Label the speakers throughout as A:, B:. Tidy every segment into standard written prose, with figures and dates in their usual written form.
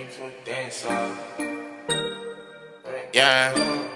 A: Yeah.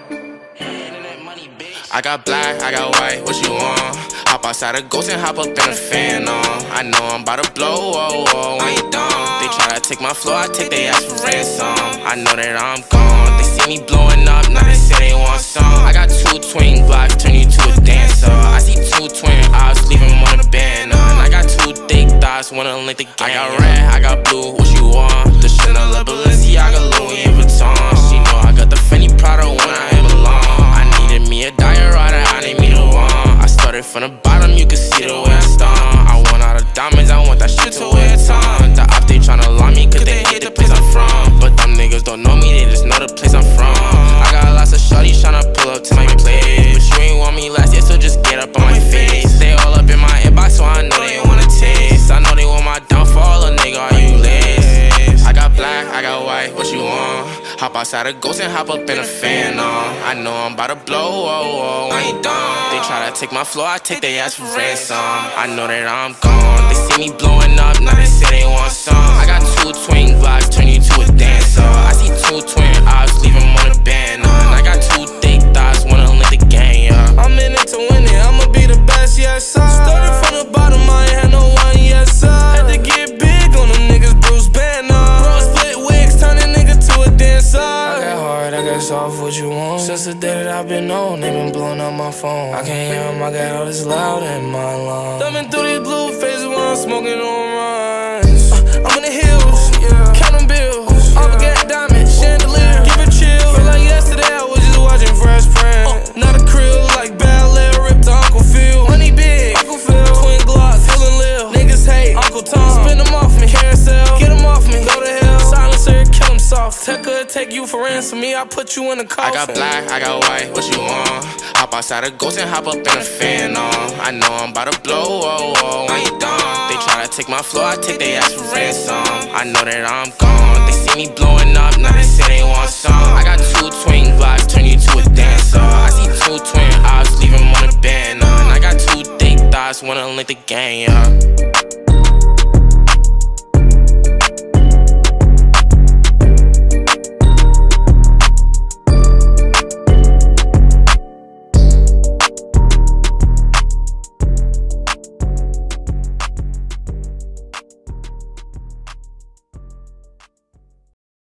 A: I got black, I got white, what you want? Hop outside a ghost and hop up in a fan on. I know I'm about to blow, whoa, whoa, when you done. They try to take my flow, I take they ass for ransom. I know that I'm gone, they see me blowing up, now they say they want some. I got 2 twin blocks, turn you to a dancer. I see 2 twin eyes, leave them on a banner. And I got 2 thick thighs, wanna link the game. I got red, I got blue, what you want? The Chanel, Balenciaga, Louis Vuitton. She know I got the Fendi Prada when I belong. I needed me a diorata, I need me the one. I started from the bottom, you can see the way I stomp. I want all the diamonds, I want that shit to wear a ton. The op, they tryna lie me, cause they hate the place I'm from. But them niggas don't know me, they just know the place I'm from. I got lots of shorties tryna pull up to my place, but you ain't want me last year, so just get up on my face. They all up in my inbox, so I know they wanna taste. I know they want my downfall, a nigga, are you lace? I got black, I got white, what you want? Hop outside a ghost and hop up in a fan on. I know I'm about to blow, whoa, whoa, when you done. They try to take my flow, I take they ass for ransom. I know that I'm gone, they see me blowing up, now they say they want some. I got 2 twin blocks, turn you to a dancer. I see 2 twin eyes, leave them on a banner. And I got 2 thick thighs, wanna link the game, yeah.
B: I'm in it to win it, I'ma be the best, yes sir. Started from the bottom, I ain't had no one, yes sir. Had to get big on them niggas, Bruce Banner. Bro, split wigs, turn a nigga to a dancer. I got hard, I got soft, what you want? Since the day that I've been on, they been blowing up my phone. I can't hear them, I got all this loud in my lungs. Thumbing through these blue faces while I'm smoking on runs. I'm in the hills, counting bills. All forget diamonds, chandelier, give it chill. Feel like yesterday I was just watching Fresh Prince. Not a krill, like ballet, ripped to Uncle Phil. Money big, Uncle Phil, twin glocks, feeling Lil. Niggas hate, Uncle Tom, spin them off me. Carousel, get them off me, go to hell. Silencer, kill them soft. Tecca take you for ransom, me, I put you in a coffin.
A: I got black, I got white, what you want? Hop outside a ghost and hop up in a fan on. I know I'm about to blow, whoa, whoa, when you done. They try to take my flow, I take they ass for ransom. I know that I'm gone, they see me blowing up, now they say they want some. I got 2 twin blocks, turn you to a dancer. I see 2 twin eyes, leave them on a banner. And I got 2 thick thighs, wanna link the game, yeah.